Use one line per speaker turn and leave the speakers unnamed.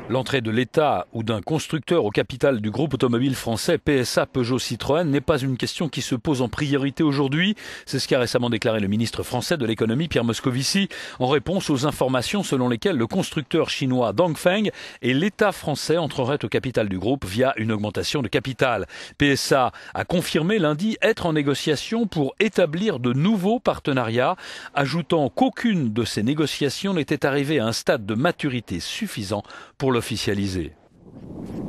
L'entrée de l'État ou d'un constructeur au capital du groupe automobile français PSA Peugeot Citroën n'est pas une question qui se pose en priorité aujourd'hui. C'est ce qu'a récemment déclaré le ministre français de l'économie Pierre Moscovici en réponse aux informations selon lesquelles le constructeur chinois Dongfeng et l'État français entreraient au capital du groupe via une augmentation de capital. PSA a confirmé lundi être en négociation pour établir de nouveaux partenariats, ajoutant qu'aucune de ces négociations n'était arrivée à un stade de maturité suffisant pour l'officialiser.